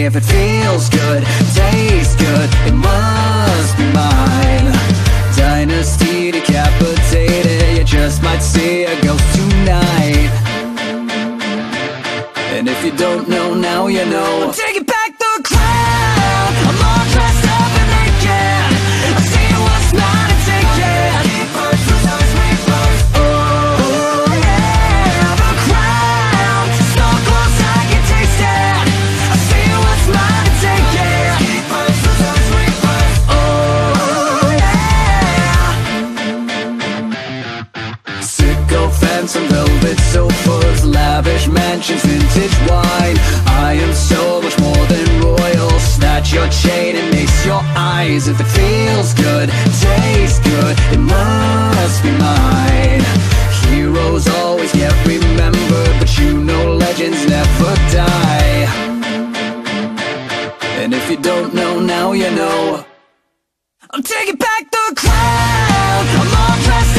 If it feels good, tastes good, it must be mine. Dynasty decapitated, you just might see a ghost tonight. And if you don't know, now you know. I'm taking back the crown. I'm all dressed up and naked. I see what's mine and take it. Oh yeah, the crown. So close I can taste it. I see what's mine and take it. Oh yeah. Sycophants and velvet sofas, lavish mansions, vintage wine. I am so much more than royal. Snatch your chain and ace your eyes. If it feels good, tastes good, it must be mine. Heroes always get remembered, but you know legends never die. And if you don't know, now you know. I'm taking back the crown. I'm all dressed